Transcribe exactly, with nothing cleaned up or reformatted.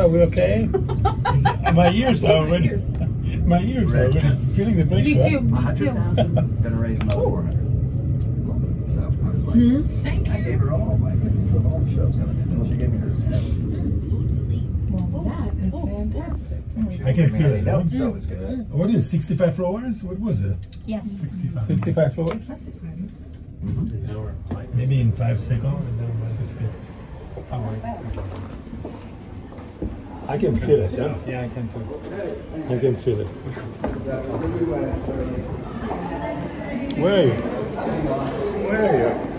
are we okay? Is it, my ears are already. ears. My ears are already feeling the pressure. Me too. A Me hundred too. thousand, gonna raise another four hundred. So I was like, Hmm? Thank I you. gave her all my opinions of all the shows coming in, and she gave me hers. Well, that is fantastic. She I can didn't give me feel any it, notes, huh? so it's good. What is it, sixty-five floors? What was it? Yes. sixty-five. sixty-five floors? That's exciting. Maybe in five seconds. And then one sixty. I can feel it, yeah? Yeah, I can too. I can feel it. Where are you? Where are you?